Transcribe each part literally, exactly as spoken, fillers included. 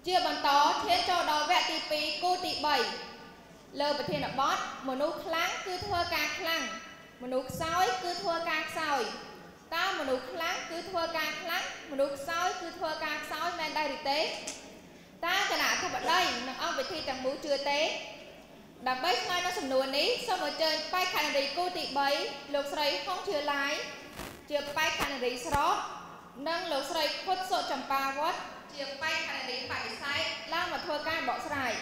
chia bàn tó thiên cho đó vẽ tí pí cô tí bảy lơ bật thiên ở bót một nụ kháng cứ thua ca kháng một nụ sói cứ thua ca sói ta một nụ kháng cứ thua ca kháng một nụ sói cứ thua ca sói men đây được tế ta cái nào không bật đây ông bị thi tầng mũ chưa tế đập bấy ngay nó sầm nùa ní xong rồi chơi bay khăn đi cô tị bấy lục sấy không chưa lái chưa bay khăn đi srót nâng lục sấy khuất sổ chầm pa vót chưa bay khăn đi phải sai lao mà thua ca bỏ sài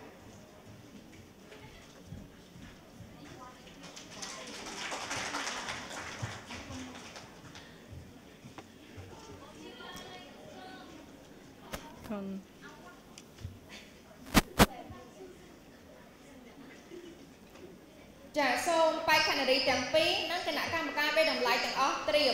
còn trả xôn bay khăn đi chẳng phí nâng cái nạ cam ca bê đồng lại chẳng ớt triềm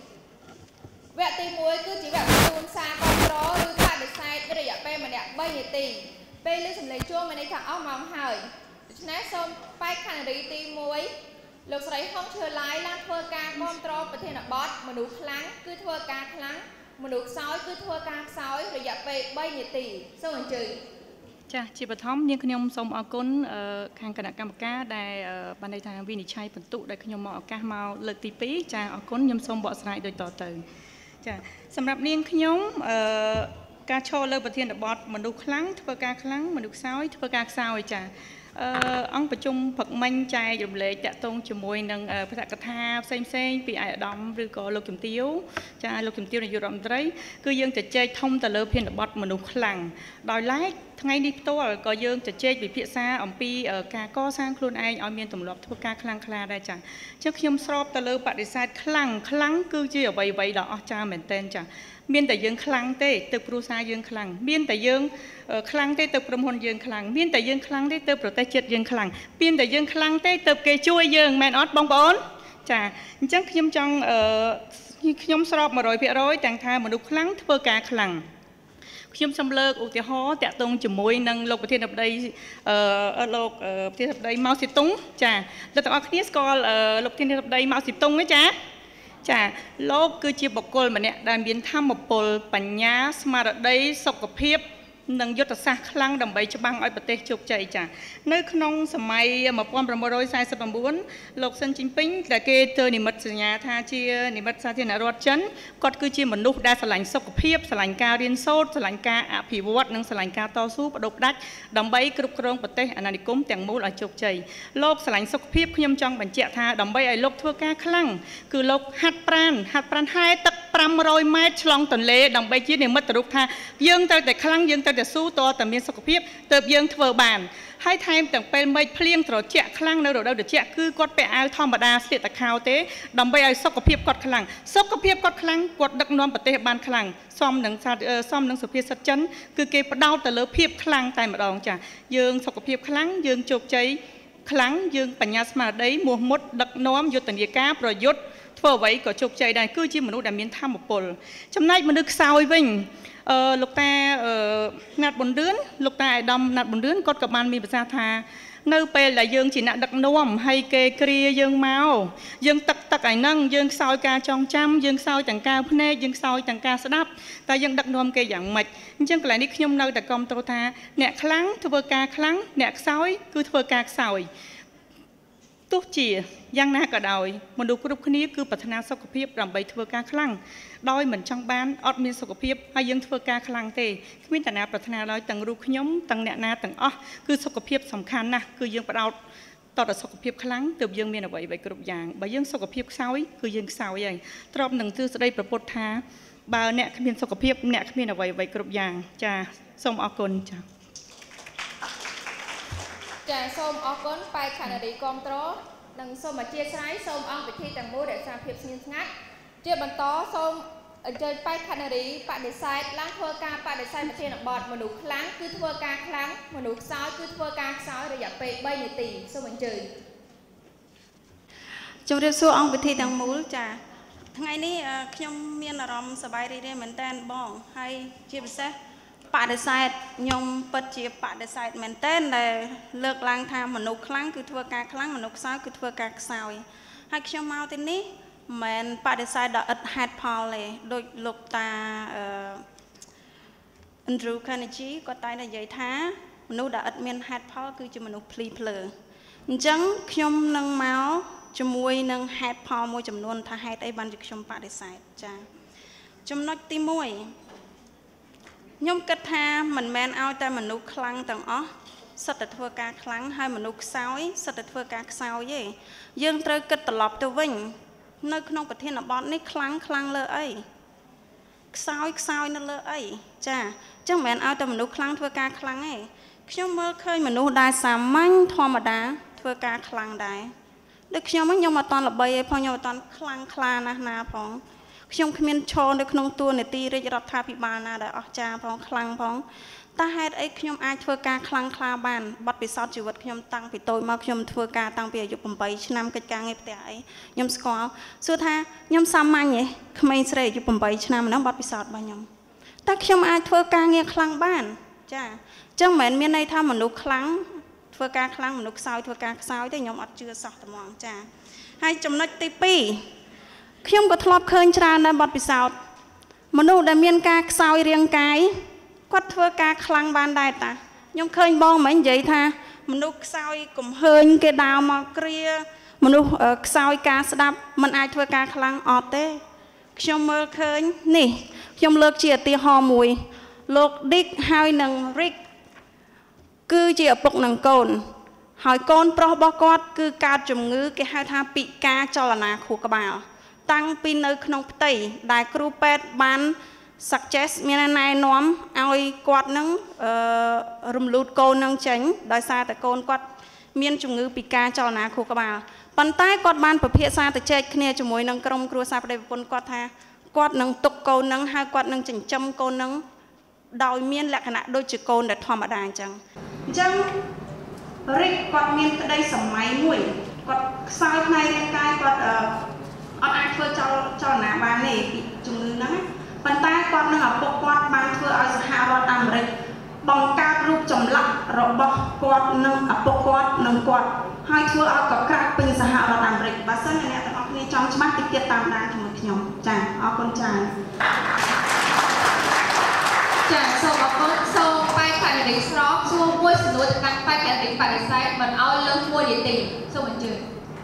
vẹn tì muối cứ chỉ vẹn tuôn xa con đó lưu ta để sai bây giờ bê mà đẹp bay nhiệt tì bê lưu sầm lấy chua mà này thằng ốc mỏng hời nét xôn bay khăn đi tì muối lục sấy không chưa lái lan thua ca con trô và thiên là bót mà nụ kháng cứ thua ca kháng mà nụ sói cứ thua ca sói rồi dạ bê bay nhiệt tì sao mình trừ ចាជាបឋមនាងខ្ញុំសូមអរគុណខាងគណៈកម្មការដែលបានន័យថាវិនិច្ឆ័យបន្ទុកដែលខ្ញុំមកឱកាសមកលើកទីពីរចាអរគុណខ្ញុំសូមបកស្រាយដូចតទៅចាសម្រាប់នាងខ្ញុំការឈរលើប្រធានបទមនុស្សខ្លាំងធ្វើការខ្លាំងមនុស្សខ្សោយធ្វើការខ្សោយចាអង្គប្រជុំព្រឹកមិញចែករំលែកតាក់ទងជាមួយនឹងបទកថាផ្សេងផ្សេងពីឯកឧត្តមឬក៏លោកជំទាវចាលោកជំទាវនាយករដ្ឋមន្ត្រីគឺយើងជជែកធំទៅលើភានបទមនុស្សខ្លាំងដោយឡែកថ្ងៃនេះផ្ទាល់ក៏យើងជជែកវិភាសាអំពីការកសាងខ្លួនឯងឲ្យមានទម្លាប់ធ្វើការខ្លាំងក្លាដែរចាអញ្ចឹងខ្ញុំស្របទៅលើបដិសេធខ្លាំងខ្លាំងគឺជាអ្វីអ្វីដ៏អស្ចារ្យមែនទែនចាមានតែយើងខ្លាំងទេទៅគ្រួសារយើងខ្លាំងមានតែយើងខ្លាំងទេទៅក្រុមហ៊ុនយើងខ្លាំងមានតែយើងខ្លាំងទេទៅប្រទេសជាតិយើងខ្លាំងមានតែយើងខ្លាំងទេទៅគេជួយយើងមែនអត់បងប្អូនចាអញ្ចឹងខ្ញុំចង់ខ្ញុំស្របone hundred percentទាំងថាមនុស្សខ្លាំងធ្វើការខ្លាំងខ្ញុំសូមលើកឧទាហរណ៍តាក់ទងជាមួយនឹងលោកប្រធានាធិបតីអឺលោកប្រធានាធិបតីម៉ៅស៊ីតុងចាលោកទាំងអស់គ្នាស្គាល់លោកប្រធានាធិបតីម៉ៅស៊ីតុងទេចាចាលោកគឺជាបុគ្គលម្នាក់ដែលមានធម៌ពលបញ្ញាស្មារតីសុខភាពនិងយុទ្ធសាស្ត្រខ្លាំងដើម្បីច្បាំងឲ្យប្រទេសជោគជ័យចានៅក្នុងសម័យnineteen forty-nineលោកស៊ិនជីនពីងដែលគេធ្វើនិមិត្តសញ្ញាថាជានិមិត្តសាធារណរដ្ឋចិនគាត់គឺជាមនុស្សដែលស្រឡាញ់សុខភាពស្រឡាញ់ការរៀនសូត្រស្រឡាញ់ការអភិវឌ្ឍនិងស្រឡាញ់ការតស៊ូបដិបដាច់ដើម្បីគ្រប់គ្រងប្រទេសអាណានិគមទាំងមូលឲ្យជោគជ័យលោកស្រឡាញ់សុខភាពខ្ញុំចង់បញ្ជាក់ថាដើម្បីឲ្យលោកធ្វើការខ្លាំងគឺលោកហាត់ប្រាណហាត់ប្រាណហែទឹកfive hundredម៉ែត្រឆ្លងទន្លេដើម្បីជានិមិត្តរូបថាយើងត្រូវតែខ្លាំងយើងត្រូវតែស៊ូតតែមានសុខភាពទើបយើងធ្វើបានហើយថែមទាំងពេលមេឃភ្លៀងត្រជាក់ខ្លាំងនៅរដូវត្រជាក់គឺគាត់ពាក់អាវធម្មតាស្លៀកតែខោទេដើម្បីឲ្យសុខភាពគាត់ខ្លាំងសុខភាពគាត់ខ្លាំងគាត់ដឹកនាំប្រទេសបានខ្លាំងសមនឹងសមនឹងសុភាសិតចិនគឺគេផ្ដោតទៅលើភាពខ្លាំងតែម្ដងចាយើងសុខភាពខ្លាំងយើងជោគជ័យខ្លាំងយើងបញ្ញាស្មារតីមោះមុតដឹកនាំយុទ្ធនាការប្រយុទ្ធធ្វើអ្វីក៏ជោគជ័យដែរគឺជាមនុស្សដែលមានធម៌ពលចំណែកមនុស្សខ្សោយវិញអឺលោកតាណាត់ប៊ុនរឿនលោកតាអាយដាមណាត់ប៊ុនរឿនគាត់ក៏បានមានប្រសាសន៍ថានៅពេលដែលយើងជាអ្នកដឹកនាំហើយគេគ្រាយើងមកយើងទឹកទឹកឯហ្នឹងយើងខ្សោយការចងចាំយើងខ្សោយទាំងការភ្នែកយើងខ្សោយទាំងការស្ដាប់តែយើងដឹកនាំគេយ៉ាងម៉េចអញ្ចឹងកន្លែងនេះខ្ញុំនៅតែគាំទ្រថាអ្នកខ្លាំងធ្វើការខ្លាំងអ្នកខ្សោយគឺធ្វើការខ្សោយទោះជាយ៉ាងណាក៏ដោយមនុស្សគ្រប់គ្នាគឺប្រាថ្នាសុខភាពដើម្បីធ្វើការខ្លាំងដោយមិនចង់បានអត់មានសុខភាពហើយយើងធ្វើការខ្លាំងទេគ្មានតាណាប្រាថ្នាឡើយទាំងរូបខ្ញុំទាំងអ្នកណាទាំងអស់គឺសុខភាពសំខាន់ណាស់គឺយើងផ្ដោតតតែសុខភាពខ្លាំងទើបយើងមានអ្វីៗគ្រប់យ៉ាងបើយើងសុខភាពខ្សោយគឺយើងខ្សោយហើយទ្របនឹងទ្រឹស្ដីប្រពុតថាបើអ្នកគ្មានសុខភាពអ្នកគ្មានអ្វីៗគ្រប់យ៉ាងចាសូមអរគុណចាចាសូមអរគុណបែកខណ្ឌរីគាំទ្រនិងសូមអធិស្ឋានសូមអង្គពិធីទាំងមូលរក្សាភាពស្ងៀមស្ងាត់ជាបន្តសូមអញ្ជើញបែកខណ្ឌរីបដិសេធឡើងធ្វើការបដិសេធប្រធានបទមនុស្សខ្លាំងគឺធ្វើការខ្លាំងមនុស្សខ្សោយគឺធ្វើការខ្សោយរយៈពេលthreeនាទីសូមអញ្ជើញជម្រាបសួរអង្គពិធីទាំងមូលចាថ្ងៃនេះខ្ញុំមានអារម្មណ៍សប្បាយរីករាយមែនតើបងហើយជាពិសេសបដិសេធខ្ញុំពិតជាបដិសេធមែនតើដែលលើកឡើងថាមនុស្សខ្លាំងគឺធ្វើការខ្លាំងមនុស្សខ្សោយគឺធ្វើការខ្សោយហើយខ្ញុំមកទីនេះមិនបដិសេធដល់ឥតហេតុផលទេដូចលោកតា Andrew Carnegie គាត់តែនិយាយថាមនុស្សដែលឥតមានហេតុផលគឺជាមនុស្សភ្លីភ្លើអញ្ចឹងខ្ញុំនឹងមកជាមួយនឹងហេតុផលមួយចំនួនថាហេតុអីបានជាខ្ញុំបដិសេធចា៎ចំណុចទីមួយខ្ញុំគិតថាមិនមែនឲ្យតែមនុស្សខ្លាំងទាំងអស់សិតតែធ្វើការខ្លាំងហើយមនុស្សខ្សោយសិតតែធ្វើការខ្សោយទេយើងត្រូវគិតត្រឡប់ទៅវិញនៅក្នុងប្រធានបទនេះខ្លាំងខ្លាំងលើអីខ្សោយខ្សោយនៅលើអីចាអញ្ចឹងមិនមែនឲ្យតែមនុស្សខ្លាំងធ្វើការខ្លាំងទេខ្ញុំមើលឃើញមនុស្សដែលសាមញ្ញធម្មតាធ្វើការខ្លាំងដែរដូចខ្ញុំខ្ញុំអត់តន់ល្បីទេផងខ្ញុំអត់តន់ខ្លាំងខ្លាណាស់ណាផងខ្ញុំគ្មានឈរនៅក្នុងតួនាទីរាជរដ្ឋាភិបាលណាដែលអស្ចារ្យផងខ្លាំងផងតើហេតុអីខ្ញុំអាចធ្វើការខ្លាំងខ្លាបានបទពិសោធន៍ជីវិតខ្ញុំតាំងពីតូចមកខ្ញុំធ្វើការតាំងពីអាយុeightឆ្នាំកិច្ចការងារផ្ទះអីខ្ញុំស្គាល់សួរថាខ្ញុំសាមញ្ញទេក្មេងស្រីអាយុeightឆ្នាំហ្នឹងបទពិសោធន៍របស់ខ្ញុំតើខ្ញុំអាចធ្វើការងារខ្លាំងបានចាអញ្ចឹងមិនមែនមានន័យថាមនុស្សខ្លាំងធ្វើការខ្លាំងមនុស្សខ្សោយធ្វើការខ្សោយទេខ្ញុំអត់ជឿសោះតែហ្មងចាហើយចំណុចទីtwoខ្ញុំក៏ធ្លាប់ឃើញច្រើនដែរបទពិសោធន៍មនុស្សដែលមានការខ្សោយរាងកាយគាត់ធ្វើការខ្លាំងបានដែរតាខ្ញុំឃើញបងមិញនិយាយថាមនុស្សខ្សោយកំហើញគេដើរមកគ្រាមនុស្សខ្សោយការស្ដាប់មិនអាចធ្វើការខ្លាំងអត់ទេខ្ញុំមើលឃើញនេះខ្ញុំលើកជាឧទាហរណ៍មួយលោក Dick ហើយនឹង Rick គឺជាឪពុកនិងកូនហើយកូនប្រុសរបស់គាត់គឺកើតជំងឺគេហៅថាពិការចលនាខួរក្បាលតាំងពីនៅក្នុងផ្ទៃដែលគ្រូពេទ្យបាន suggest មានណែនាំឲ្យគាត់នឹងអឺរំលូតកូននឹងចេញដោយសារតែកូនគាត់មានជំងឺពិការចលនាខួរក្បាលប៉ុន្តែគាត់បានពិភាក្សាទៅចែកគ្នាជាមួយនឹងក្រុមគ្រួសារប្តីប្រពន្ធគាត់ថាគាត់នឹងទុកកូននឹងហើយគាត់នឹងចិញ្ចឹមកូននឹងដោយមានលក្ខណៈដូចជាកូនដែលធម្មតាអញ្ចឹងអញ្ចឹង Rick គាត់មានក្តីសម័យមួយគាត់ខ្សោយផ្នែករាងកាយគាត់អត់អាចធ្វើចលចលនាបានទេពីជំងឺហ្នឹងប៉ុន្តែគាត់នឹងឪពុកគាត់បានធ្វើឲ្យសហរដ្ឋអាមេរិកបង្កើតរូបចម្លាក់របស់គាត់និងឪពុកគាត់និងគាត់ហើយធ្វើឲ្យកក្រាស់ពេញសហរដ្ឋអាមេរិកបើសិនជាអ្នកទាំងអស់គ្នាចង់ច្បាស់តិចទៀតតាមដានជាមួយខ្ញុំចា៎អរគុណច្រើនចា៎សូមអរគុណសូមបែកខណ្ឌរីស្រោបសួរមួយសំណួរទៅកាន់បែកខណ្ឌរីបដិសេធមិនឲ្យលើសមួយនាទីសូមអញ្ជើញ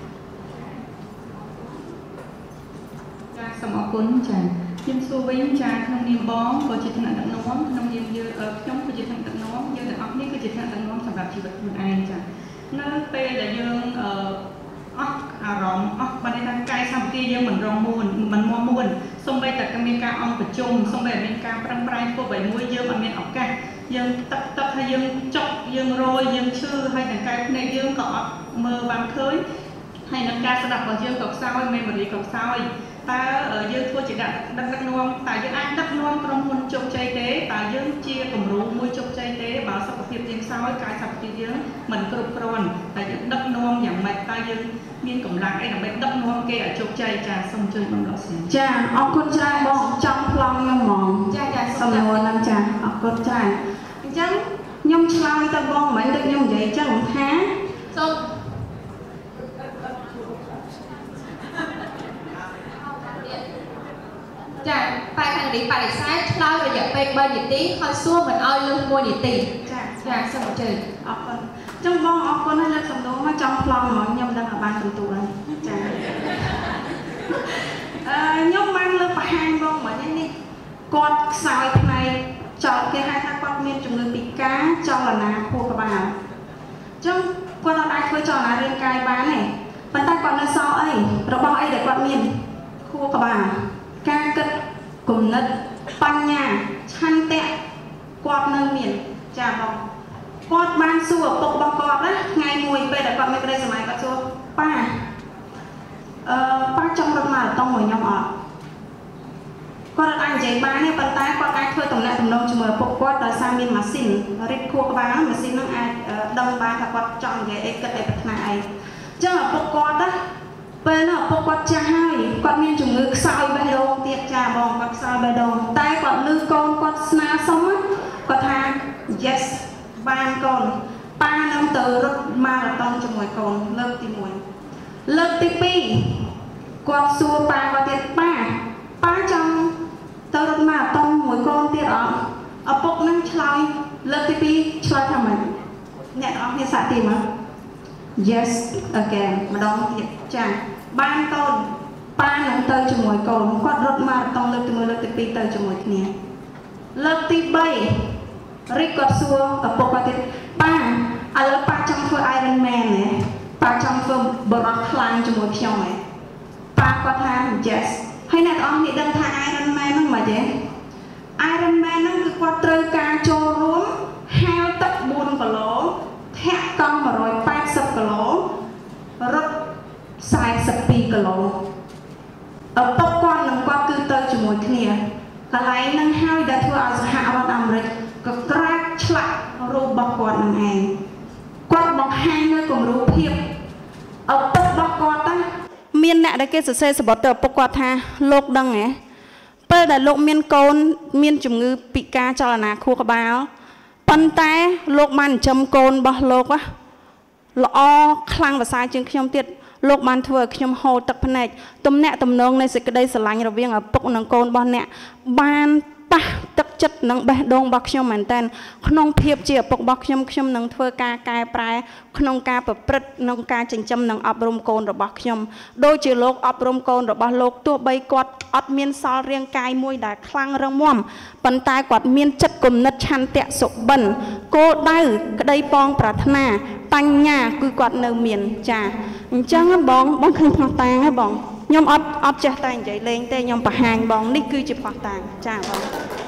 ចា៎សូមអរគុណចា៎ខ្ញុំសួរវិញចាក្នុងនាមបងក៏ជាថ្នាក់ដឹកនាំក្នុងនាមយើងខ្ញុំក៏ជាថ្នាក់ដឹកនាំយើងទាំងអស់គ្នាគឺជាថ្នាក់ដឹកនាំសម្រាប់ជីវិតខ្លួនឯងចានៅពេលដែលយើងអឺអស់អារម្មណ៍អស់បានន័យថាកាយសម្បទាយើងមិនរងមួនមិនមាំមួនសូម្បីតែមានការអង្គប្រជុំសូម្បីតែមានការប្រឹងប្រែងធ្វើអ្វីមួយយើងអត់មានឱកាសយើងទឹកទឹកហើយយើងចុកយើងរយយើងឈឺហើយទាំងកាយភ្នែកយើងក៏អត់មើលបានឃើញហើយនឹងការស្ដាប់របស់យើងក៏ខ្សោយ memory ក៏ខ្សោយតើយើងធ្វើជាដឹកដឹកនាំតើយើងអាចដឹកនាំក្រុមហ៊ុនជោគជ័យទេតើយើងជាគំរូមួយជោគជ័យទេបើសុខភាពយើងខ្សោយកាយសុខភាពយើងមិនគ្រប់គ្រាន់តែយើងដឹកនាំយ៉ាងម៉េចតើយើងមានកម្លាំងអីដើម្បីដឹកនាំគេឲ្យជោគជ័យចាសូមជួយបងលោកស្រីចាអរគុណច្រើនបងចង់ប្លង់ខ្ញុំហ្មងចាចាសំណួរហ្នឹងចាអរគុណច្រើនអញ្ចឹងខ្ញុំឆ្លើយទៅបងមិញដូចខ្ញុំនិយាយអញ្ចឹងថាសូមចាបែកខណ្ឌរីបដិសេធឆ្លើយរយៈពេល3នាទីហើយសួរមិនឲ្យលើសមួយនាទីចាចាសូមអញ្ជើញអរគុណអញ្ចឹងបងអរគុណហើយលើកសំណួរមកចង់ប្លង់ហ្មងខ្ញុំដឹងថាបានបន្ទូលហើយចាអឺខ្ញុំបានលើកបង្ហាញបងមិញនេះគាត់ខ្សោយផ្នែកចលគេហៅថាគាត់មានជំងឺពិការចលនាខួរក្បាលអញ្ចឹងគាត់អត់អាចធ្វើចលនារាងកាយបានទេប៉ុន្តែគាត់នៅសល់អីរបស់អីដែលគាត់មានខួរក្បាលការគិតគំនិតបញ្ញាឆន្ទៈគាត់នៅមានចាបងគាត់បានសួរឪពុករបស់គាត់ណាថ្ងៃមួយពេលដែលគាត់មានក្តីសម័យគាត់សួរប៉ាអឺប៉ាចង់រត់ម៉ារ៉ាតុងមួយខ្ញុំអត់គាត់អត់អាចនិយាយបានទេប៉ុន្តែគាត់អាចធ្វើតំណែងតំណងជាមួយឪពុកគាត់ដោយសារមានម៉ាស៊ីនរិតខួរក្បាលម៉ាស៊ីនហ្នឹងអាចដឹងបានថាគាត់ចង់និយាយអីគិតអីប្រាថ្នាអីអញ្ចឹងឪពុកគាត់ណាពេលនោះឪពុកគាត់ចាស់ហើយគាត់មានជំងឺខ្សោយបេះដូងទៀតចាបងគាត់ខ្សោយបេះដូងតែគាត់លឺកូនគាត់ស្នើសុំគាត់ថា yes បានកូនប៉ានឹងទៅរត់ម៉ារ៉ាតុងជាមួយកូនលើកទី1លើកទី2គាត់សួរប៉ាគាត់ទៀតប៉ាប៉ាចង់ទៅរត់ម៉ារ៉ាតុងមួយកូនទៀតអត់ឪពុកនឹងឆ្លើយលើកទីពីរឆ្លើយថាម៉េចអ្នកទាំងអស់គ្នាសាកទីមក yes again ម្ដងទៀតចាបានកូនប៉ានឹងទៅជាមួយកូនគាត់រត់ម៉ារ៉ាតុងលើកទីមួយលើកទីពីរទៅជាមួយគ្នាលើកទីបីរិចគាត់សួរឪពុកគាត់ទៀតប៉ាឥឡូវប៉ាចង់ធ្វើ Iron Man ហ៎ប៉ាចង់ធ្វើបរិបទខ្លាំងជាមួយខ្ញុំហ៎ប៉ាគាត់ថា yes ហើយអ្នកទាំងអស់គ្នាដឹងថា Iron Man ហ្នឹងមិនហ៎ Iron Man ហ្នឹងគឺគាត់ត្រូវការចូលរួមហាលទឹកបួនគីឡូធាក់កង់một trăm tám mươiគីឡូរត់สี่สิบtwoគីឡូឪពុកគាត់នឹងគាត់គឺទៅជាមួយគ្នាកន្លែងហ្នឹងហើយដែលធ្វើឲ្យសហរដ្ឋអាមេរិកក៏ក្រាកឆ្លាក់រូបរបស់គាត់នឹងឯងគាត់បង្ហាញនៅគំរូភាពឪពុករបស់គាត់ណាមានអ្នកដែលគេសរសេរសបុតទៅឪពុកគាត់ថាលោកដឹងហ៎ពេលដែលលោកមានកូនមានជំងឺពិការចលនាខួរក្បាលប៉ុន្តែលោកបានចិញ្ចឹមកូនរបស់លោកល្អខ្លាំងប្រសើរជាងខ្ញុំទៀតលោកបានធ្វើឲ្យខ្ញុំហូរទឹកភ្នែកទំនាក់ទំនងនៃសេចក្តីស្រឡាញ់រវាងឪពុកនិងកូនរបស់អ្នកបានប៉ះទឹកចិត្តនិងបេះដូងរបស់ខ្ញុំមែនតើក្នុងភាពជាឪពុករបស់ខ្ញុំខ្ញុំនឹងធ្វើការកែប្រែក្នុងការប្រព្រឹត្តនិងការចិញ្ចឹមនិងអប់រំកូនរបស់ខ្ញុំដូចជាលោកអប់រំកូនរបស់លោកទោះបីគាត់អត់មានសល់រាងកាយមួយដែលខ្លាំងរឹងមាំប៉ុន្តែគាត់មានចិត្តគំនិតឆន្ទៈសុបិនគោលដៅក្តីប៉ងប្រាថ្នាបញ្ញាគឺគាត់នៅមានចាអញ្ចឹងបងបងឃើញផ្ោះតាងហ៎បងខ្ញុំអត់អត់ចេះតែនិយាយលេងទេខ្ញុំបង្ហាញបងនេះគឺជាផ្ោះតាងចាបង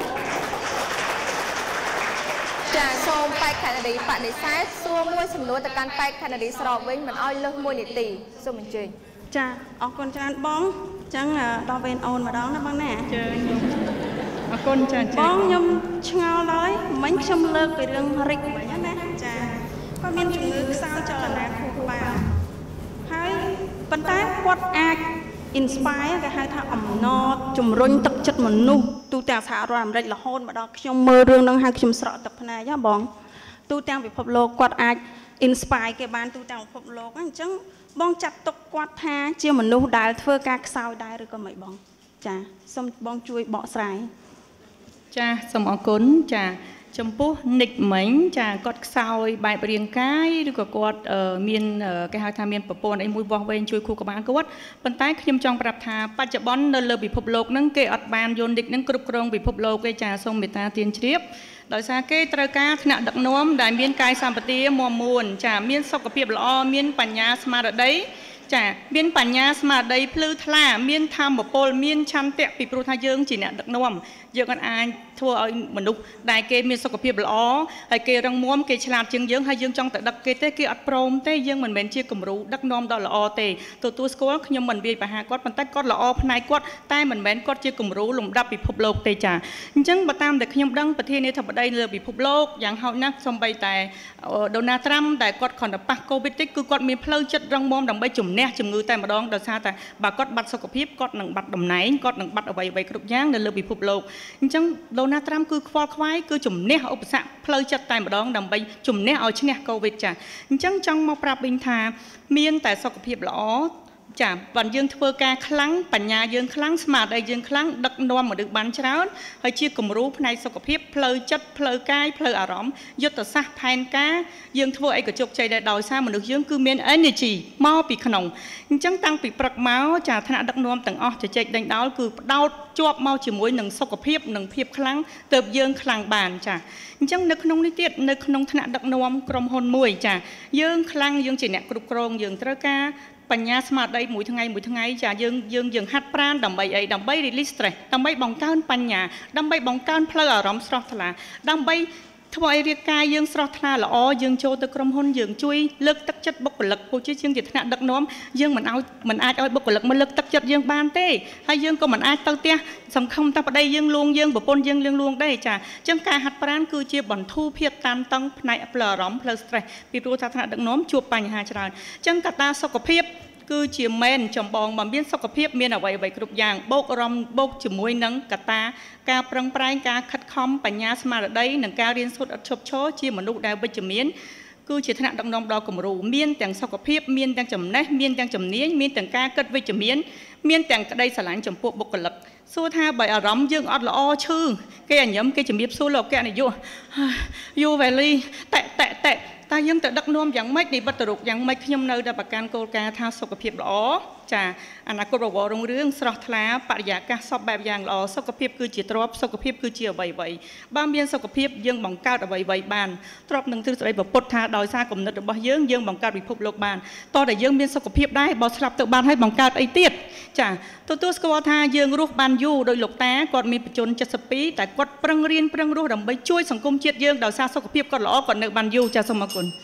ចាសូមប៉ែកខេណឌីបដិសេធសួរមួយសំណួរទៅកាន់ប៉ែកខេណឌីស្របវិញមិនឲ្យលើសមួយនាទីសូមអញ្ជើញចាអរគុណច្រើនបងអញ្ចឹងដល់វេនអូនម្ដងណាបងណាចាអរគុណចាចាបងខ្ញុំឆ្ងល់ដល់មិញខ្ញុំលើកពីរឿងរិចមិញណាចាគាត់មានជំងឺខ្សោយចលនាខួរក្បាលហើយប៉ុន្តែគាត់អាច inspire គេហៅថាអំណរជំរុញទឹកចិត្តមនុស្សទូទាំងសហរដ្ឋអាមេរិករហូតមកដល់ខ្ញុំមើលរឿងហ្នឹងហើយខ្ញុំស្រក់ទឹកភ្នែកហ៎បងទូទាំងពិភពលោកគាត់អាច inspire គេបានទូទាំងពិភពលោកអញ្ចឹងបងចាត់ទុកគាត់ថាជាមនុស្សដែលធ្វើការខ្សោយដែរឬក៏មិនបងចាសូមបងជួយបកស្រាយចាសូមអរគុណចាចំពោះនិចមិញចាគាត់ខ្សោយបែបរាងកាយឬក៏គាត់មានគេហៅថាមានប្រព័ន្ធអីមួយវាស់វែងជួយខួរក្បាលគាត់ប៉ុន្តែខ្ញុំចង់ប្រាប់ថាបច្ចុប្បន្ននៅលើពិភពលោកហ្នឹងគេអត់បានយកនិចហ្នឹងគ្រប់គ្រងពិភពលោកទេចាសូមមេត្តាទានជ្រាបដោយសារគេត្រូវការថ្នាក់ដឹកនាំដែលមានកាយសម្បទាមាំមួនចាមានសុខភាពល្អមានបញ្ញាស្មារតីចាមានបញ្ញាស្មារតីភ្លឺថ្លាមានធម៌ពលមានឆន្ទៈពីព្រោះថាយើងជាអ្នកដឹកនាំយើងអាចធ្វើឲ្យមនុស្សដែលគេមានសុខភាពល្អហើយគេរឹងមាំគេឆ្លាតជាងយើងហើយយើងចង់ទៅដឹកគេទេគេអត់ព្រមទេយើងមិនមែនជាគំរូដឹកនាំដ៏ល្អទេទទួលស្គាល់ខ្ញុំមិនវាយប្រហារគាត់ប៉ុន្តែគាត់ល្អផ្នែកគាត់តែមិនមែនគាត់ជាគំរូលំដាប់ពិភពលោកទេចាអញ្ចឹងបើតាមតែខ្ញុំដឹងប្រធានាធិបតីលើពិភពលោកយ៉ាងហោចណាស់សូម្បីតែដូណាល់ត្រាំដែលគាត់គ្រាន់តែប៉ះកូវីដតិចគឺគាត់មានផ្លូវចិត្តរឹងមាំដើម្បីជំនះជំងឺតែម្ដងដោយសារតែបើគាត់បាត់សុខភាពគាត់នឹងបាត់តំណែងគាត់នឹងបាត់អ្វីអ្វីគ្រប់យ៉ាងនៅលើពិភពលោកអញ្ចឹងដូណាល់ត្រាំគឺខ្វល់ខ្វាយគឺជំនះឧបសគ្គផ្លូវចិត្តតែម្ដងដើម្បីជំនះឲ្យឈ្នះកូវីដចាអញ្ចឹងចង់មកប្រាប់វិញថាមានតែសុខភាពល្អចាបើយើងធ្វើការខ្លាំងបញ្ញាយើងខ្លាំងស្មារតីយើងខ្លាំងដឹកនាំមនុស្សបានច្រើនហើយជាគំរូផ្នែកសុខភាពផ្លូវចិត្តផ្លូវកាយផ្លូវអារម្មណ៍យុទ្ធសាស្ត្រផែនការយើងធ្វើអីក៏ជោគជ័យដែរដោយសារមនុស្សយើងគឺមាន energy មកពីក្នុងអញ្ចឹងតាំងពីព្រឹកមកចាថ្នាក់ដឹកនាំទាំងអស់ជជែកដេញដោលគឺផ្ដោតជាប់មកជាមួយនឹងសុខភាពនិងភាពខ្លាំងទើបយើងខ្លាំងបានចាអញ្ចឹងនៅក្នុងនេះទៀតនៅក្នុងថ្នាក់ដឹកនាំក្រុមហ៊ុនមួយចាយើងខ្លាំងយើងជាអ្នកគ្រប់គ្រងយើងត្រូវការបញ្ញាស្មារតីមួយថ្ងៃមួយថ្ងៃចាយើងយើងយើងហាត់ប្រាណដើម្បីអីដើម្បី release stress ដើម្បីបង្កើនបញ្ញាដើម្បីបង្កើនផ្លូវអារម្មណ៍ស្រស់ថ្លាដើម្បីធ្វើឲ្យរាងកាយយើងស្រស់ថ្លាល្អយើងចូលទៅក្រុមហ៊ុនយើងជួយលើកទឹកចិត្តបុគ្គលិកពួកជាជាងជាថ្នាក់ដឹកនាំយើងមិនឲ្យមិនអាចឲ្យបុគ្គលិកមកលើកទឹកចិត្តយើងបានទេហើយយើងក៏មិនអាចទៅផ្ទះសង្ឃឹមតែប្តីយើងលួងយើងប្រពន្ធយើងលៀងលួងដែរចាអញ្ចឹងការហាត់ប្រាណគឺជាបន្ធូរភាពតានតឹងផ្នែកផ្លូវអារម្មណ៍ផ្លូវ stress ពីព្រោះថាថ្នាក់ដឹកនាំជួបបញ្ហាច្រើនអញ្ចឹងកត្តាសុខភាពគឺជាមែនចម្បងបើមានសុខភាពមានអ្វីអ្វីគ្រប់យ៉ាងបូករំបូកជាមួយនឹងកត្តាការប្រឹងប្រែងការខិតខំបញ្ញាស្មារតីនិងការរៀនសូត្រឥតឈប់ឈរជាមនុស្សដែលវិជ្ជមានគឺជាថ្នាក់ដឹកនាំដ៏គំរូមានទាំងសុខភាពមានទាំងចំណេះមានទាំងជំនាញមានទាំងការគិតវិជ្ជមានមានទាំងក្តីស្រឡាញ់ចំពោះបុគ្គលិកសួរថាបើអារម្មណ៍យើងអត់ល្អឈឺគេអញ្ញឹមគេជំរាបសួរលោកអគ្គនាយកយូវេលីតែតែតែតែយើងទៅដឹកនាំយ៉ាងម៉េចនិវត្តរូបយ៉ាងម៉េចខ្ញុំនៅតែប្រកាន់គោលការណ៍ថាសុខភាពល្អចាអនាគតបវររុងរឿងស្រស់ថ្លាបរិយាកាសសពបែបយ៉ាងល្អសុខភាពគឺជាទ្រព្យសុខភាពគឺជាអ្វីអ្វីបើមានសុខភាពយើងបង្កើតអ្វីអ្វីបានទ្រព្យនឹងទ្រឹស្ដីពុទ្ធថាដោយសារគំនិតរបស់យើងយើងបង្កើតពិភពលោកបានតោះតែយើងមានសុខភាពដែរបើស្លាប់ទៅបានហើយបង្កើតអីទៀតចាទទួលស្គាល់ថាយើងរស់បានយូរដោយលោកតាគាត់មានបច្ចុប្បន្ន เจ็ดสิบ ปีតែគាត់ប្រឹងរៀនប្រឹងរស់ដើម្បីជួយសង្គមជាតិយើងដោយសារសុខភាពគាត់ល្អគាត់នៅបានយូរចាសូមអរគុណ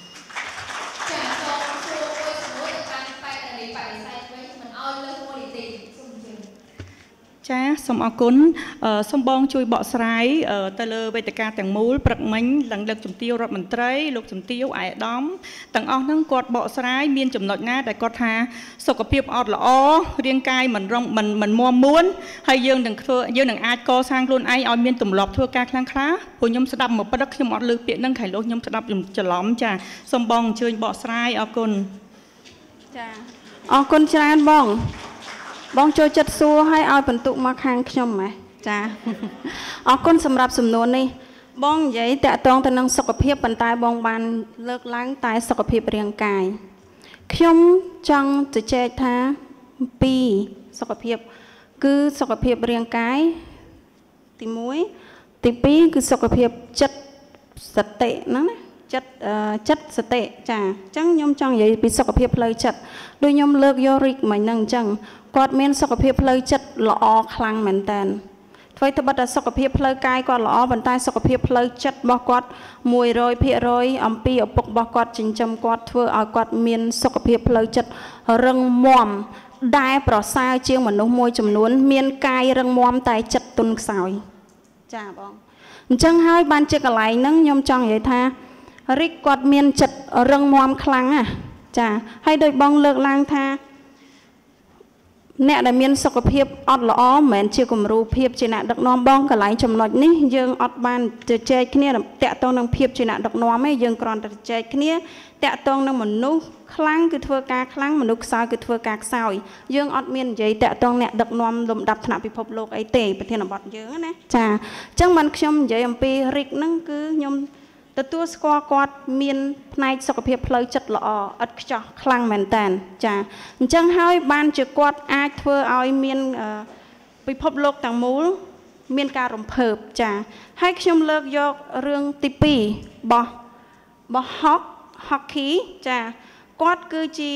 ចាសូមអរគុណសូមបងជួយបកស្រាយទៅលើវេទិកាទាំងមូលព្រឹកមិញឡើងលើកជំទាវរដ្ឋមន្ត្រីលោកជំទាវអាយដាមទាំងអស់ហ្នឹងគាត់បកស្រាយមានចំណុចណាដែលគាត់ថាសុខភាពអត់ល្អរាងកាយមិនរងមិនមិនមាំមួនហើយយើងនឹងធ្វើយើងនឹងអាចកសាងខ្លួនឯងឲ្យមានទម្លាប់ធ្វើការខ្លាំងក្លាព្រោះខ្ញុំស្ដាប់មកព្រឹកខ្ញុំអត់លើពាក្យហ្នឹងខៃលោះខ្ញុំស្ដាប់ច្រឡំចាសូមបងអញ្ជើញបកស្រាយអរគុណចាអរគុណច្រើនបងបងចូលចិត្តសួរឲ្យឲ្យបន្ទុកមកខាងខ្ញុំហ៎ចាអរគុណសម្រាប់សំណួរនេះបងនិយាយតាក់ទងទៅនឹងសុខភាពប៉ុន្តែបងបានលើកឡើងតែសុខភាពរាងកាយខ្ញុំចង់ជជែកថាពីរសុខភាពគឺសុខភាពរាងកាយទីមួយទីពីរគឺសុខភាពចិត្តសតិហ្នឹងណាចិត្តចិត្តសតិចាអញ្ចឹងខ្ញុំចង់និយាយពីសុខភាពផ្លូវចិត្តដូចខ្ញុំលើកយករិកមិញហ្នឹងអញ្ចឹងគាត់មានសុខភាពផ្លូវចិត្តល្អខ្លាំងមែនតើធ្វើទៅបិទតែសុខភាពផ្លូវកាយគាត់ល្អប៉ុន្តែសុខភាពផ្លូវចិត្តរបស់គាត់ មួយរយភាគរយ អំពីឪពុករបស់គាត់ចិញ្ចឹមគាត់ធ្វើឲ្យគាត់មានសុខភាពផ្លូវចិត្តរឹងមាំដែលប្រសើរជាងមនុស្សមួយចំនួនមានកាយរឹងមាំតែចិត្តទន់ខ្សោយចាបងអញ្ចឹងហើយបានជាកន្លែងហ្នឹងខ្ញុំចង់និយាយថារិកគាត់មានចិត្តរឹងមាំខ្លាំងណាចាហើយដោយបងលើកឡើងថាអ្នកដែលមានសុខភាពអត់ល្អមិនមែនជាគំរូភាពជាអ្នកដឹកនាំបងកន្លែងចំណុចនេះយើងអត់បានជជែកគ្នាតាក់ទងនឹងភាពជាអ្នកដឹកនាំទេយើងគ្រាន់តែជជែកគ្នាតាក់ទងនឹងមនុស្សខ្លាំងគឺធ្វើការខ្លាំងមនុស្សខ្សោយគឺធ្វើការខ្សោយយើងអត់មាននិយាយតាក់ទងអ្នកដឹកនាំលំដាប់ថ្នាក់ពិភពលោកអីទេប្រធានបទយើងណាចាអញ្ចឹងបានខ្ញុំនិយាយអំពីរិកហ្នឹងគឺខ្ញុំទទួលស្គាល់គាត់មានផ្នែកសុខភាពផ្លូវចិត្តល្អឥតខ្ចោះខ្លាំងមែនតើចាអញ្ចឹងហើយបានជាគាត់អាចធ្វើឲ្យមានពិភពលោកទាំងមូលមានការរំភើបចាហើយខ្ញុំលើកយករឿងទីពីរបោះបោះហុកហុកគីចាគាត់គឺជា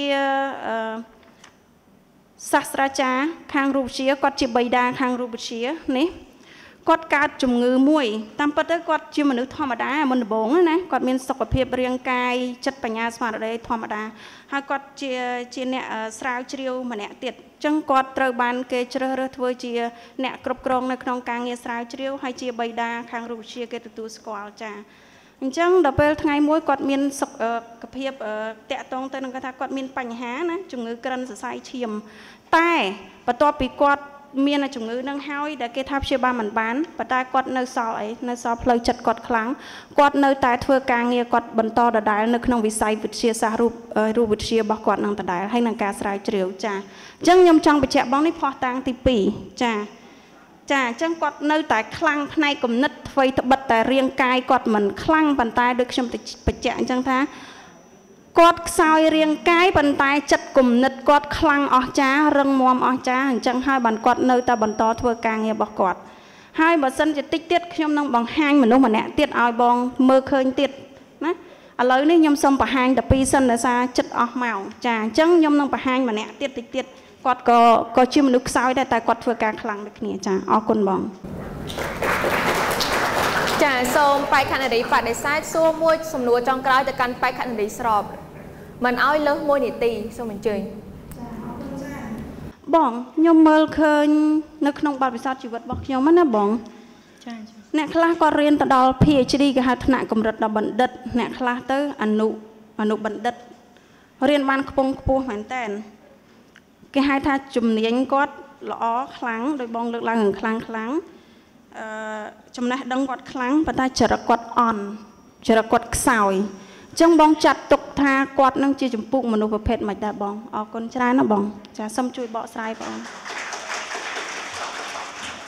សាស្ត្រាចារ្យខាងរូបវិទ្យាគាត់ជាបិតាខាងរូបវិទ្យានេះគាត់កើតជំងឺមួយតាមពិតទៅគាត់ជាមនុស្សធម្មតាមុនដំបូងណាគាត់មានសុខភាពរាងកាយចិត្តបញ្ញាស្មារតីធម្មតាហើយគាត់ជាជាអ្នកស្រាវជ្រាវម្នាក់ទៀតអញ្ចឹងគាត់ត្រូវបានគេជ្រើសរើសធ្វើជាអ្នកគ្រប់គ្រងនៅក្នុងការងារស្រាវជ្រាវហើយជាបិតាខាងរូបវិទ្យាគេទទួលស្គាល់ចាអញ្ចឹងដល់ពេលថ្ងៃមួយគាត់មានសុខភាពតាក់ទងទៅនឹងគាត់ថាគាត់មានបញ្ហាណាជំងឺក្រិនសរសៃឈាមតែបន្ទាប់ពីគាត់មានជំងឺនឹងហើយដែលគេថាព្យាបាលមិនបានប៉ុន្តែគាត់នៅសល់អីនៅសល់ផ្លូវចិត្តគាត់ខ្លាំងគាត់នៅតែធ្វើការងារគាត់បន្តដដែលនៅក្នុងវិស័យវិទ្យាសាស្ត្ររូបរូបវិទ្យារបស់គាត់នឹងដដែលហើយនឹងការស្រាវជ្រាវចាអញ្ចឹងខ្ញុំចង់បញ្ជាក់បងនេះផុសតាំងទីពីរចាចាអញ្ចឹងគាត់នៅតែខ្លាំងផ្នែកគំនិតអ្វីត្បិតតែរាងកាយគាត់មិនខ្លាំងប៉ុន្តែដូចខ្ញុំបញ្ជាក់អញ្ចឹងថាគាត់ខ្សោយរាងកាយប៉ុន្តែចិត្តគំនិតគាត់ខ្លាំងអស្ចារ្យរឹងមាំអស្ចារ្យអញ្ចឹងហើយបានគាត់នៅតែបន្តធ្វើការងាររបស់គាត់ហើយបើសិនជាតិចទៀតខ្ញុំនឹងបង្ហាញមនុស្សម្នាក់ទៀតឲ្យបងមើលឃើញទៀតណាឥឡូវនេះខ្ញុំសូមបង្ហាញតែពីរសិនដោយសារចិត្តអស់មកចាអញ្ចឹងខ្ញុំនឹងបង្ហាញម្នាក់ទៀតតិចទៀតគាត់ក៏ក៏ជាមនុស្សខ្សោយដែរតែគាត់ធ្វើការខ្លាំងដូចគ្នាចាអរគុណបងចាសូមបេក្ខនារីបដិសេធសួរមួយសំណួរចុងក្រោយទៅកាន់បេក្ខនារីស្របមិនឲ្យលើសមួយនាទីសូមអញ្ជើញចាអរគុណចាបងខ្ញុំមើលឃើញនៅក្នុងបទពិសោធន៍ជីវិតរបស់ខ្ញុំណាបងចាអ្នកខ្លះគាត់រៀនទៅដល់ พี เอช ดี គេហៅថ្នាក់កម្រិតដល់បណ្ឌិតអ្នកខ្លះទៅអនុអនុបណ្ឌិតរៀនបានខ្ពង់ខ្ពស់មែនតើគេហៅថាជំនាញគាត់ល្អខ្លាំងដោយបងលើកឡើងខ្លាំងខ្លាំងអឺចំណេះដឹងគាត់ខ្លាំងប៉ុន្តែចរិតគាត់អន់ចរិតគាត់ខ្សោយអញ្ចឹងបងចាត់ទុកថាគាត់នឹងជាចម្ពោះមនុស្សប្រភេទមិនដែរបងអរគុណច្រើនណាបងចាសូមជួយបកស្រាយបង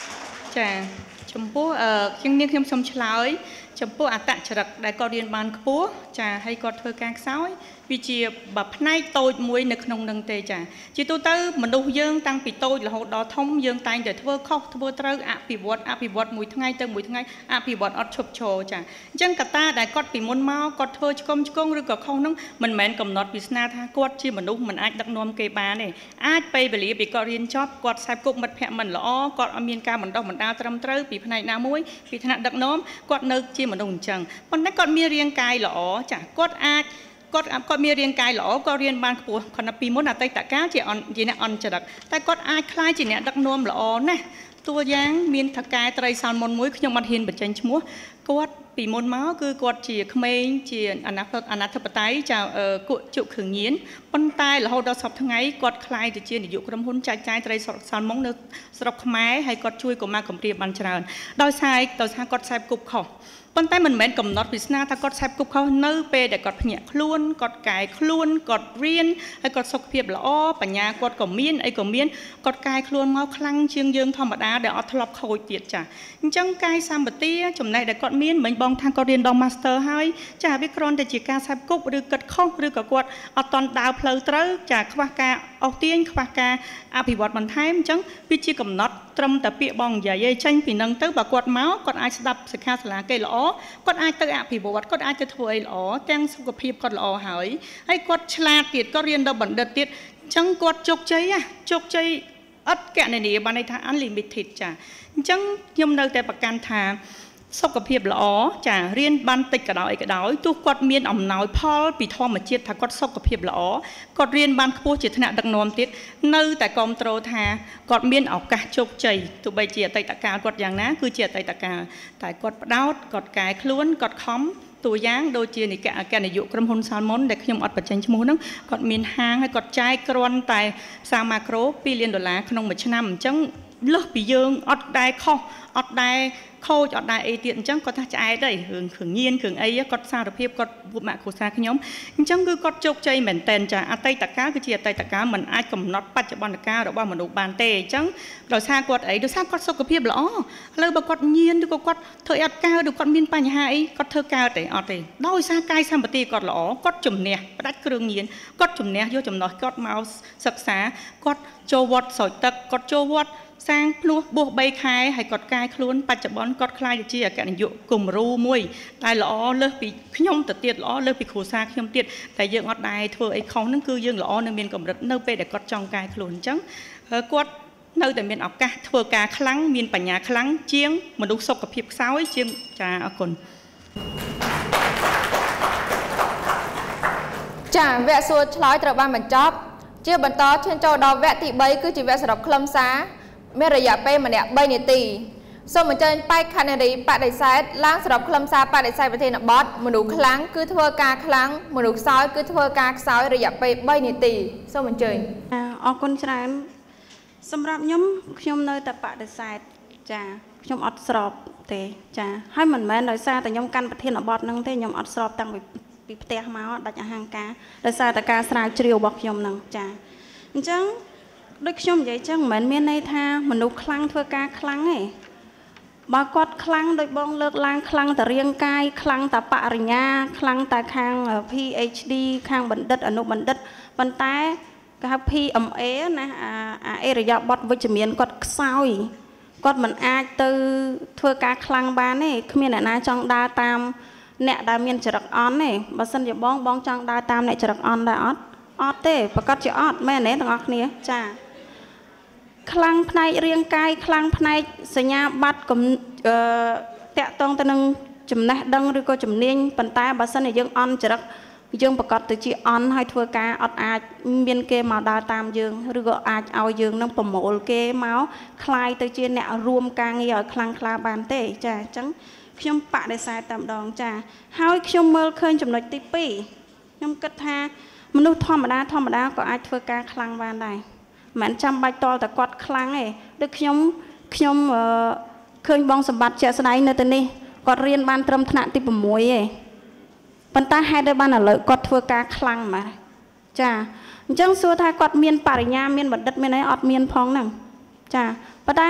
ចាចំពោះជាងនាងខ្ញុំសូមឆ្លើយចំពោះអត្តចរិតដែលគាត់រៀនបានខ្ពស់ចាហើយគាត់ធ្វើការខ្សោយវាជាបើផ្នែកតូចមួយនៅក្នុងនឹងទេចាជាទូទៅមនុស្សយើងតាំងពីតូចរហូតដល់ធំយើងតែងតែធ្វើខុសធ្វើត្រូវអភិវឌ្ឍអភិវឌ្ឍមួយថ្ងៃទៅមួយថ្ងៃអភិវឌ្ឍអត់ឈប់ឈរចាអញ្ចឹងកត្តាដែលគាត់ពីមុនមកគាត់ធ្វើឆ្កុំឆ្កងឬក៏ខុសនោះមិនមែនកំណត់វាសនាថាគាត់ជាមនុស្សមិនអាចដឹកនាំគេបានទេអាចពេលវេលាពីគាត់រៀនចប់គាត់ខ្សែគប់មិត្តភក្តិមិនល្អគាត់អត់មានការបណ្ដុះបណ្ដាលត្រឹមត្រូវពីផ្នែកណាមួយពីថ្នាក់ដឹកនាំគាត់នៅជាមនុស្សអញ្ចឹងប៉ុន្តែគាត់មានរាងកាយល្អចាគាត់អាចគាត់គាត់មានរាងកាយល្អគាត់រៀនបានខ្ពស់គាត់ពីមុនអតីតកាលជាជាអ្នកអន់ចរិតតែគាត់អាចក្លាយជាអ្នកដឹកនាំល្អណាស់តួយ៉ាងមានថកែត្រីសាល់មុនមួយខ្ញុំអត់ហ៊ានបញ្ចេញឈ្មោះគាត់ពីមុនមកគឺគាត់ជាក្មេងជាអនាគតអនាធិបតេយ្យចាគក់ជក់គ្រឿងញៀនប៉ុន្តែរហូតដល់សប្តាហ៍ថ្ងៃគាត់ក្លាយទៅជានាយកក្រុមហ៊ុនចែកចាយត្រីសាល់មុននៅស្រុកខ្មែរហើយគាត់ជួយកុមារកំព្រាបានច្រើនដោយសារដោយសារគាត់ខ្សែគប់ខុសប៉ុន្តែមិនមែនកំណត់វាសនាថាគាត់ខ្សែគប់ខុសនៅពេលដែលគាត់ភ្ញាក់ខ្លួនគាត់កែខ្លួនគាត់រៀនហើយគាត់សុខភាពល្អបញ្ញាគាត់ក៏មានអីក៏មានគាត់កែខ្លួនមកខ្លាំងជាងយើងធម្មតាដែលអត់ធ្លាប់ខូចទៀតចាអញ្ចឹងកាយសម្បទាចំណេះដែលគាត់មានមិនបងថាគាត់រៀនដល់ Master ហើយចាវាគ្រាន់តែជាការខ្សែគប់ឬគិតខុសឬក៏គាត់អត់តន់ដើរផ្លូវត្រូវចាខ្វះការអស់ទាញខ្វះការអភិវឌ្ឍបន្ថែមអញ្ចឹងវាជាកំណត់ត្រឹមតែពាក្យបងនិយាយឯងចេញពីនឹងទៅបើគាត់មកគាត់អាចស្ដាប់សិក្ខាសាលាគេល្អគាត់អាចទៅអភិវឌ្ឍគាត់អាចទៅធ្វើអីល្អទាំងសុខភាពគាត់ល្អហើយហើយគាត់ឆ្លាតទៀតគាត់រៀនដល់បណ្ឌិតទៀតអញ្ចឹងគាត់ជោគជ័យជោគជ័យអត់កណនីបានន័យថា unlimited ចាអញ្ចឹងខ្ញុំនៅតែប្រកាន់ថាសុខភាពល្អចារៀនបានតិចក៏ដោយអីក៏ដោយទោះគាត់មានអំណោយផលពីធម្មជាតិថាគាត់សុខភាពល្អគាត់រៀនបានខ្ពស់ជាថ្នាក់ដឹកនាំទៀតនៅតែគ្រប់គ្រងថាគាត់មានឱកាសជោគជ័យទោះបីជាអតីតកាលគាត់យ៉ាងណាគឺជាអតីតកាលតែគាត់ផ្ដោតគាត់កែខ្លួនគាត់ខំតួយ៉ាងដូចជានិកអគ្គនាយកក្រុមហ៊ុន Salmon ដែលខ្ញុំអត់បញ្ចេញឈ្មោះហ្នឹងគាត់មានហាងហើយគាត់ចែកគ្រាន់តែផ្សារម៉ាក្រូពីរលានដុល្លារក្នុងមួយឆ្នាំអញ្ចឹងលើសពីយើងអត់ដែរខុសអត់ដែរខូចអត់ដែរអីទៀតអញ្ចឹងគាត់ថាឆ្អែតហើយរឿងគ្រឿងញៀនគ្រឿងអីគាត់សារភាពគាត់ពុកម៉ាក់គ្រួសារខ្ញុំអញ្ចឹងគឺគាត់ជោគជ័យមែនតែនចាអតីតកាលគឺជាអតីតកាលមិនអាចកំណត់បច្ចុប្បន្នកាលរបស់មនុស្សបានទេអញ្ចឹងដោយសារគាត់អីដោយសារគាត់សុខភាពល្អឥឡូវបើគាត់ញៀនឬក៏គាត់ធ្វើអត់កើតឬគាត់មានបញ្ហាអីគាត់ធ្វើកើតទេអត់ទេដោយសារកាយសម្បទាគាត់ល្អគាត់ជំនះផ្ដាច់គ្រឿងញៀនគាត់ជំនះយកចំណោះគាត់មកសិក្សាគាត់ចូលវត្តស្រោចទឹកគាត់ចូលវត្តសាងភ្នោះបួសបីខែហើយគាត់កាយខ្លួនបច្ចុប្បន្នគាត់ខ្លាយទៅជាអគ្គនាយកគំរូមួយតែល្អលើសពីខ្ញុំទៅទៀតល្អលើសពីគ្រួសារខ្ញុំទៀតតែយើងអត់ដែរធ្វើអីខុសហ្នឹងគឺយើងល្អនៅមានកម្រិតនៅពេលដែលគាត់ចង់កាយខ្លួនអញ្ចឹងគាត់នៅតែមានឱកាសធ្វើការខ្លាំងមានបញ្ញាខ្លាំងជាងមនុស្សសុខភាពខ្សោយជាងចាអរគុណចាវគ្គសួរឆ្លើយត្រូវបានបញ្ចប់ជាបន្តឈានចូលដល់វគ្គទីបីគឺជាវគ្គសរុបខ្លឹមសារមានរយៈពេលម្នាក់បីនាទីសូមអញ្ជើញបេក្ខនារីបដិសេធឡើងសរុបខ្លឹមសារបដិសេធប្រធានបទមនុស្សខ្លាំងគឺធ្វើការខ្លាំងមនុស្សខ្សោយគឺធ្វើការខ្សោយរយៈពេលបីនាទីសូមអញ្ជើញអរគុណច្រើនសម្រាប់ខ្ញុំខ្ញុំនៅតែបដិសេធចាខ្ញុំអត់ស្របទេចាហើយមិនមែនដោយសារតែខ្ញុំកាន់ប្រធានបទហ្នឹងទេខ្ញុំអត់ស្របតាំងពីពីផ្ទះមកដាច់អហង្ការដោយសារតែការស្រាវជ្រាវរបស់ខ្ញុំហ្នឹងចាអញ្ចឹងដូចខ្ញុំនិយាយចឹងមិនមែនមានន័យថាមនុស្សខ្លាំងធ្វើការខ្លាំងទេបើគាត់ខ្លាំងដោយបងលើកឡើងខ្លាំងតែរាងកាយខ្លាំងតែបរិញ្ញាខ្លាំងតែខាង ភី អេច ឌី ខាងបណ្ឌិតអនុបណ្ឌិតប៉ុន្តែគេហៅ ភី អឹម អេ ណាអាអេរយាប័តវិជ្ជមានគាត់ខ្សោយគាត់មិនអាចទៅធ្វើការខ្លាំងបានទេគ្មានអ្នកណាចង់ដើរតាមអ្នកដែលមានចរិតអន់ទេបើសិនជាបងបងចង់ដើរតាមអ្នកចរិតអន់ដែរអត់អត់ទេប្រកាសជាអត់មែនទេទាំងអស់គ្នាចាខ្លាំងផ្នែករាងកាយខ្លាំងផ្នែកសញ្ញាបត្រអឺតាក់ទងទៅនឹងចំណេះដឹងឬក៏ជំនាញប៉ុន្តែបើសិនជាយើងអន់ចរិតយើងប្រកាសទៅជាអន់ហើយធ្វើការអត់អាចមានគេមកដើរតាមយើងឬក៏អាចឲ្យយើងនឹងប្រមូលគេមកคลายទៅជាអ្នករួមការងារឲ្យខ្លាំងក្លាបានទេចាអញ្ចឹងខ្ញុំបដិសេធតែម្ដងចាហើយខ្ញុំមើលឃើញចំណុចទីពីរខ្ញុំគិតថាមនុស្សធម្មតាធម្មតាក៏អាចធ្វើការខ្លាំងបានដែរមិនចាំបាច់តល់តែគាត់ខ្លាំងទេដូចខ្ញុំខ្ញុំឃើញបងសម្បត្តិជាក់ស្ដែងនៅទីនេះគាត់រៀនបានត្រឹមថ្នាក់ទី៦ទេប៉ុន្តែហេតុតែបានឥឡូវគាត់ធ្វើការខ្លាំងមកចាអញ្ចឹងសួរថាគាត់មានបរិញ្ញាមានបណ្ឌិតមានអីអត់មានផងហ្នឹងចាប៉ុន្តែ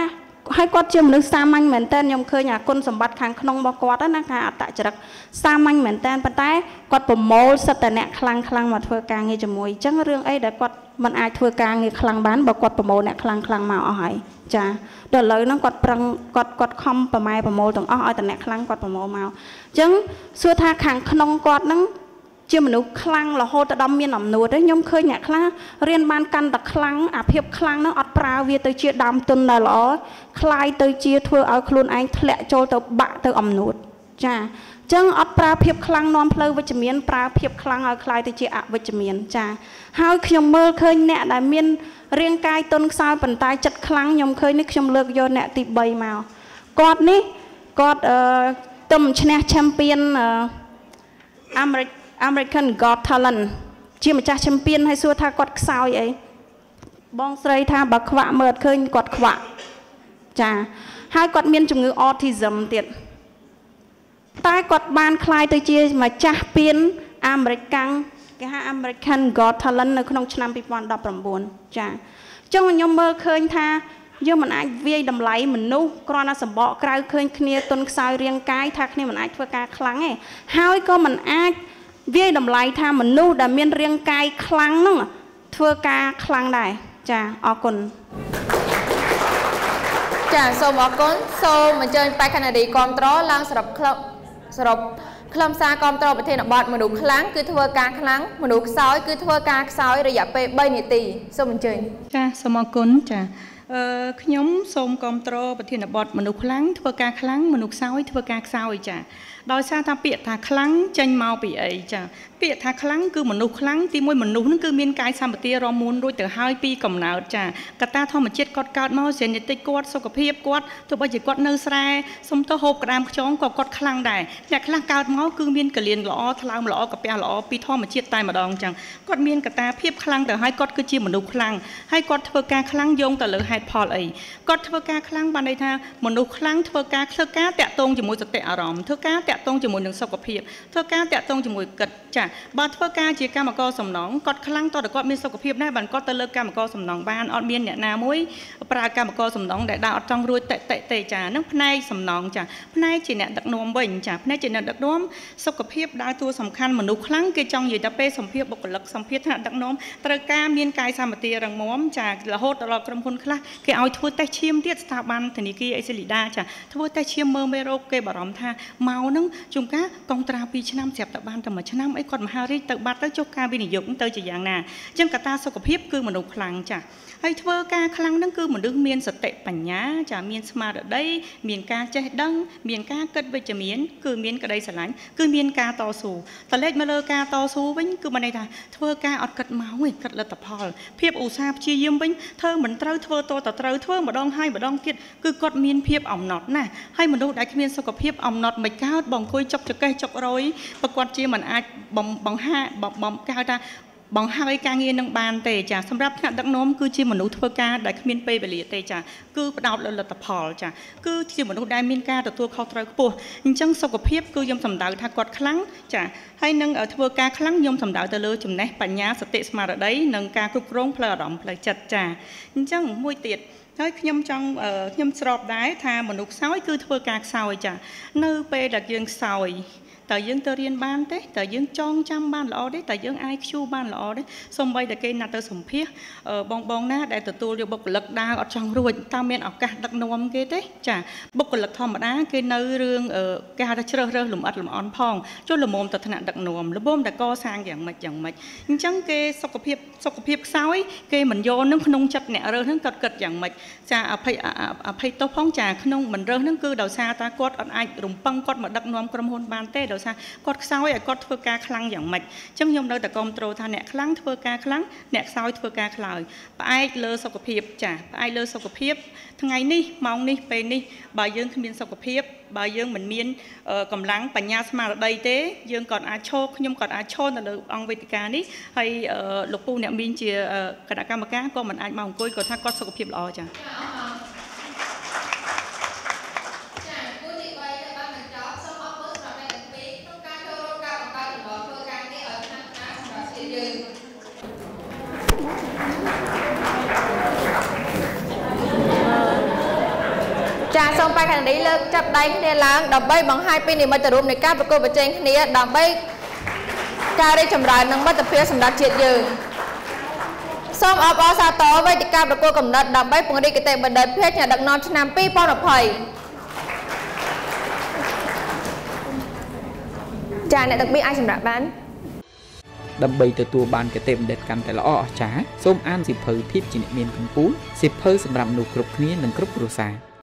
ហើយគាត់ជាមនុស្សសាមញ្ញមែនតើខ្ញុំឃើញអាគុណសម្បត្តិខាងក្នុងរបស់គាត់ណាថាអត្តចរិតសាមញ្ញមែនតើប៉ុន្តែគាត់ប្រមូលសិទ្ធិអ្នកខ្លាំងខ្លាំងមកធ្វើការងារជាមួយអញ្ចឹងរឿងអីដែលគាត់មិនអាចធ្វើការងារខ្លាំងបានបើគាត់ប្រមូលអ្នកខ្លាំងខ្លាំងមកអស់ហើយចាដល់ឥឡូវហ្នឹងគាត់ប្រឹងគាត់គាត់ខំប្រម៉ែប្រមូលទាំងអស់ឲ្យតែអ្នកខ្លាំងគាត់ប្រមូលមកអញ្ចឹងសួរថាខាងក្នុងគាត់ហ្នឹងជាមនុស្សខ្លាំងរហូតដល់មានអំណួតទេខ្ញុំឃើញអ្នកខ្លះរៀនបានកាន់តែខ្លាំងអាភាពខ្លាំងហ្នឹងអត់ប្រើវាទៅជាដើមទុនដែលល្អคล้ายទៅជាធ្វើឲ្យខ្លួនឯងធ្លាក់ចូលទៅបាក់ទៅអំណួតចាអញ្ចឹងអត់ប្រើភាពខ្លាំងនាំផ្លូវវិជ្ជមានប្រើភាពខ្លាំងឲ្យคล้ายទៅជាអវិជ្ជមានចាហើយខ្ញុំមើលឃើញអ្នកដែលមានរាងកាយទុនខ្សោយប៉ុន្តែចិត្តខ្លាំងខ្ញុំឃើញនេះខ្ញុំលើកយកអ្នកទីបីមកគាត់នេះគាត់អឺទំឈ្នះ Champion អាមេរិកAmerican Got Talent ជាម្ចាស់ Champion ហើយសួរថាគាត់ខ្សោយអីបងស្រីថាបើខ្វាក់មើលអត់ឃើញគាត់ខ្វាក់ចាហើយគាត់មានជំងឺ Autism ទៀតតែគាត់បានคล้ายទៅជាម្ចាស់ពានអាមេរិកាំងគេហៅ American Got Talent នៅក្នុងឆ្នាំពីរពាន់ដប់ប្រាំបួនចាអញ្ចឹងខ្ញុំមើលឃើញថាយើងមិនអាចវាយតម្លៃមនុស្សគ្រាន់តែសម្បកក្រៅឃើញគ្នាទុនខ្សោយរាងកាយថាគ្នាមិនអាចធ្វើការខ្លាំងទេហើយក៏មិនអាចវាយតម្លៃថាមនុស្សដែលមានរាងកាយខ្លាំងហ្នឹងធ្វើការខ្លាំងដែរចាអរគុណចាសូមអរគុណសូមអញ្ជើញបែកខណឌីគ្រប់ត្រឡើងសរុបសរុបខ្លឹមសារគ្រប់ត្រប្រធានបទមនុស្សខ្លាំងគឺធ្វើការខ្លាំងមនុស្សខ្សោយគឺធ្វើការខ្សោយរយៈពេលបីនាទីសូមអញ្ជើញចាសូមអរគុណចាអឺខ្ញុំសូមគ្រប់ត្រប្រធានបទមនុស្សខ្លាំងធ្វើការខ្លាំងមនុស្សខ្សោយធ្វើការខ្សោយចាដោយសារថាពាក្យថាខ្លាំងចេញមកពីអីចាពាក្យថាខ្លាំងគឺមនុស្សខ្លាំងទីមួយមនុស្សហ្នឹងគឺមានកាយសម្បទារមូនរួចទៅហើយពីកំណើតចាកត្តាធម្មជាតិគាត់កើតមកសេនតិចគាត់សុខភាពគាត់ទោះបីជាគាត់នៅស្រែសុំទៅហូបក្តាមខ្យងក៏គាត់ខ្លាំងដែរអ្នកខ្លះកើតមកគឺមានកលៀនល្អថ្លើមល្អកាពះល្អពីធម្មជាតិតែម្ដងចឹងគាត់មានកត្តាភាពខ្លាំងទៅហើយគាត់គឺជាមនុស្សខ្លាំងហើយគាត់ធ្វើការខ្លាំងយោងទៅលើហេតុផលអីគាត់ធ្វើការខ្លាំងបានន័យថាមនុស្សខ្លាំងធ្វើការធ្វើការតាក់ទងជាមួយសតិអារម្មណ៍ធ្វើការតាក់ទងជាមួយនឹងសុខភាពធ្វើការតាក់ទងជាមួយគិតចាបើធ្វើការជាកម្មករសំណងគាត់ខ្លាំងតើគាត់មានសុខភាពដែរបានគាត់ទៅលើកម្មករសំណងបានអត់មានអ្នកណាមួយប្រើកម្មករសំណងដែលដើរអត់ចង់រួចតិតិទេចានឹងផ្នែកសំណងចាផ្នែកជាអ្នកដឹកនាំវិញចាផ្នែកជាអ្នកដឹកនាំសុខភាពដើរតួសំខាន់មនុស្សខ្លាំងគេចង់និយាយថាពេលសម្ភារបុគ្គលិកសម្ភារថ្នាក់ដឹកនាំត្រូវការមានកាយសម្បទារឹងមាំចារហូតដល់ក្រុមហ៊ុនខ្លះគេឲ្យធ្វើតេស្តឈាមទៀតស្ថាប័នធនាគារអេស៊ីលីដាចាធ្វើតេស្តឈាមមើលមេរោគគេបារម្ភថាមកនឹងជួនកាលកងត្រាពីរឆ្នាំស្រាប់តែបានតែមួយឆ្នាំអីគាត់មហារាជទៅបាត់ទៅចុះការវិនិយោគទៅជាយ៉ាងណាអញ្ចឹងកត្តាសុខភាពគឺមនុស្សខ្លាំងចាហើយធ្វើការខ្លាំងហ្នឹងគឺមនុស្សមានសតិបញ្ញាចាមានស្មារតីមានការចេះដឹងមានការគិតវិជ្ជមានគឺមានក្តីស្រឡាញ់គឺមានការតស៊ូតលេចមកលើការតស៊ូវិញគឺមិនន័យថាធ្វើការអត់គិតមកទេគិតលទ្ធផលភាពឧស្សាហ៍ព្យាយាមវិញធ្វើមិនត្រូវធ្វើតទៅត្រូវធ្វើម្ដងហើយម្ដងទៀតគឺគាត់មានភាពអំណត់ណាស់ហើយមនុស្សដែលគ្មានសុខភាពអំណត់មិនកើតបងអង្គុយចុកចកេះចុករយប្រគាត់ជាមិនអាចបង្ហាបំគេហៅថាបង្ហើយការងារនឹងបានទេចាសម្រាប់ថ្នាក់ដឹកនាំគឺជាមនុស្សធ្វើការដែលគ្មានពេលវេលាទេចាគឺផ្ដោតលើលទ្ធផលចាគឺជាមនុស្សដែលមានការទទួលខុសត្រូវខ្ពស់អញ្ចឹងសុខភាពគឺខ្ញុំសម្ដៅថាគាត់ខ្លាំងចាហើយនឹងធ្វើការខ្លាំងខ្ញុំសម្ដៅទៅលើចំណេះបញ្ញាសតិស្មារតីនិងការគ្រប់គ្រងផ្លូវអារម្មណ៍ផ្លូវចិត្តចាអញ្ចឹងមួយទៀតហើយខ្ញុំចង់ខ្ញុំស្របដែរថាមនុស្សខ្សោយគឺធ្វើការខ្សោយចានៅពេលដែលយើងខ្សោយតើយើងទៅរៀនបានទេតើយើងចងចាំបានល្អទេតើយើងអាចខ្ជូបានល្អទេសូម្បីតែគេណាត់ទៅសម្ភាសបងបងណាដែលទទួលយកបុគ្គលិកដើរអត់ចង់រួចតើមានឱកាសដឹកនាំគេទេចាបុគ្គលិកធម្មតាគេនៅរឿងគេហៅថាជ្រើសរើសលំអិតលំអន់ផងចុះល្មមទៅថ្នាក់ដឹកនាំល្មមតែកសាងយ៉ាងម៉េចយ៉ាងម៉េចអញ្ចឹងគេសុខភាពសុខភាពខ្សោយគេមិនយកនឹងក្នុងចិត្តអ្នករើសនឹងគាត់គិតយ៉ាងម៉េចចាអភ័យអភ័យទោសផងចាក្នុងមិនរើសនឹងគឺដោយសារតែគាត់អត់អាចរំពឹងគាត់មកដឹកនាំក្រុមហ៊ុនបានទេដោយសារគាត់ខ្សោយឲ្យគាត់ធ្វើការខ្លាំងយ៉ាងម៉េចអញ្ចឹងខ្ញុំនៅតែគ្រប់គ្រងថាអ្នកខ្លាំងធ្វើការខ្លាំងអ្នកខ្សោយធ្វើការខ្លោយផ្អែកលើសុខភាពចាផ្អែកលើសុខភាពថ្ងៃនេះម៉ោងនេះពេលនេះបើយើងគ្មានសុខភាពបើយើងមិនមានកម្លាំងបញ្ញាស្មារតីទេយើងក៏អាចឈរខ្ញុំក៏អាចឈរនៅលើអង្គវេទិកានេះហើយលោកពូអ្នកមីងជាគណៈកម្មការក៏មិនអាចមកអង្គុយគាត់ថាគាត់សុខភាពល្អចាអមបេក្ខនេះលើកចាប់ដៃគ្នាឡើងដើម្បីបង្ហាញពីនិមិត្តរូបនៃការប្រកួតប្រជែងគ្នាដើម្បីការរីកចម្រើននិងមិត្តភាពសម្រាប់ជាតិយើងសូមអបអរសាទរវេទិកាប្រកួតកំណត់ដើម្បីពង្រីកគតិបណ្ឌិតភាពអ្នកដឹកនាំឆ្នាំពីរពាន់ยี่สิบចាអ្នកដឹកនាំអាចសម្រាប់បានដើម្បីទទួលបានគតិបណ្ឌិតកាន់តែល្អអស្ចារ្យសូមអានសៀវភៅភាពជាអ្នកមានកម្ពុជាសៀវភៅសម្រាប់មនុស្សគ្រប់គ្នានិងគ្រប់គ្រួសារ